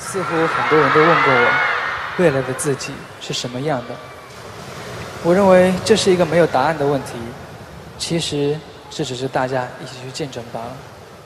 似乎很多人都问过我，未来的自己是什么样的。我认为这是一个没有答案的问题，其实这只是大家一起去见证罢了。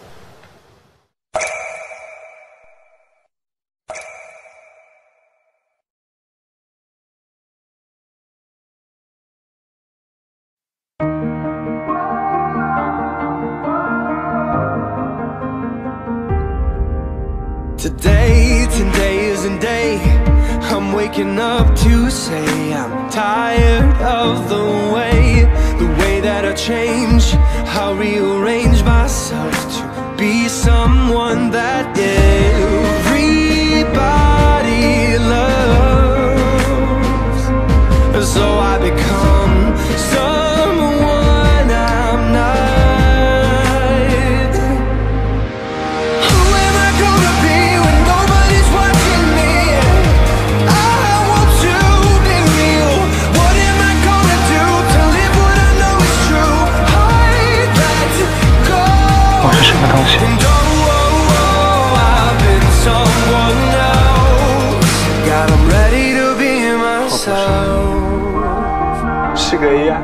Today, today is a day I'm waking up to say I'm tired of the way that I change, how I rearrange myself to be someone that everybody loves. So I become someone I'm not. 是个 AI，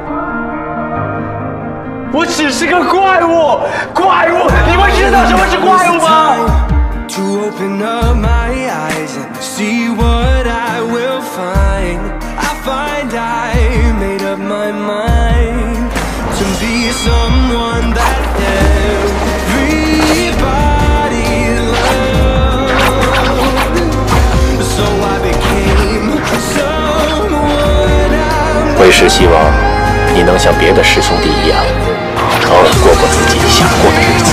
我只是个怪物，怪物！你们知道什么是怪物吗？ To open up my eyes and see what I will find. I find I made up my mind to be someone that everybody loves. So I became someone I'm not. 为师希望你能像别的师兄弟一样，好好过过自己想过的日子。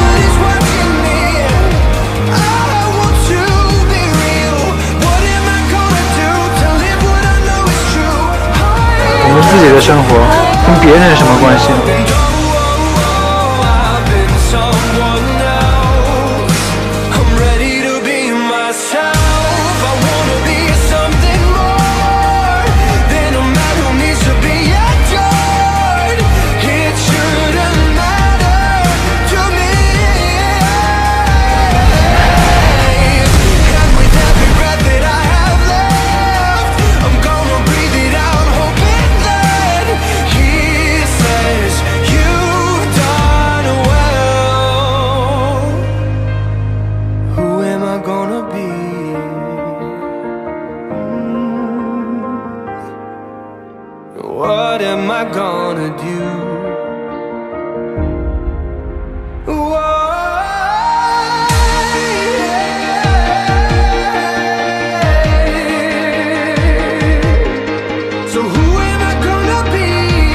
我们自己的生活跟别人有什么关系呢？ What am I gonna do? So who am I gonna be?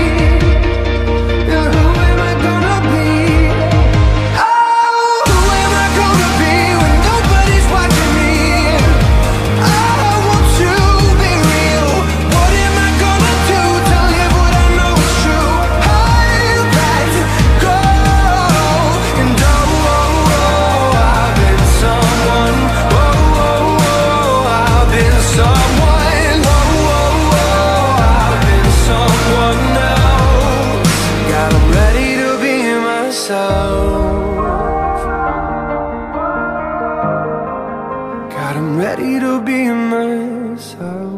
Who am I gonna be? Oh, who am I gonna be when nobody's watching me? I want to be real. What am I gonna do to live what I know is true? I've got to go. And I've been someone. I've been someone. I've been someone else. God, I'm ready to be myself. God, I'm ready to be myself.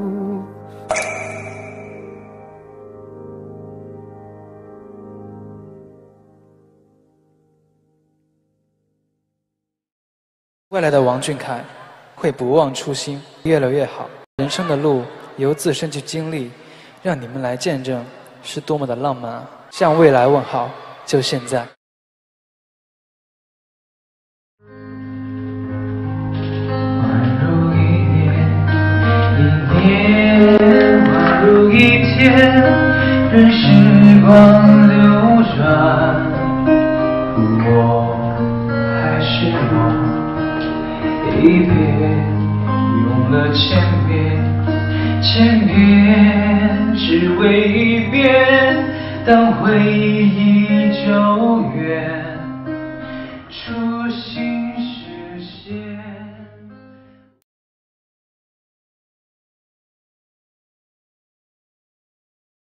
未来的王俊凯会不忘初心，越来越好。人生的路由自身去经历，让你们来见证是多么的浪漫啊！向未来问好，就现在。 宛如一年，宛如一天，任时光流转，我还是我。 一别用了千遍，千遍只为一遍。当回忆依旧远，初心。